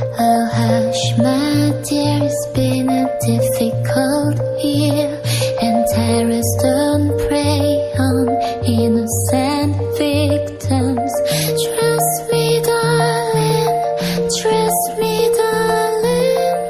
Oh hush my dear, it's been a difficult year, and terrorists don't prey on innocent victims. Trust me darling, trust me darling.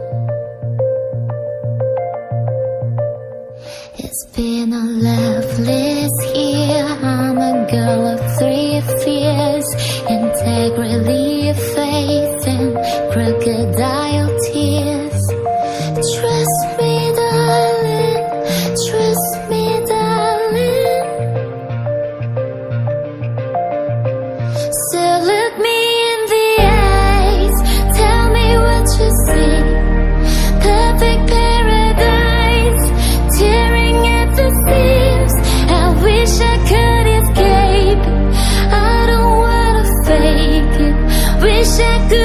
It's been a loveless year. I'm a girl of 3 fears: integrity, faith, and crocodile tears. Trust me darling, trust me darling. So look me in the eyes, tell me what you see. Perfect paradise, tearing at the seams. I wish I could escape, I don't wanna fake it. Wish I could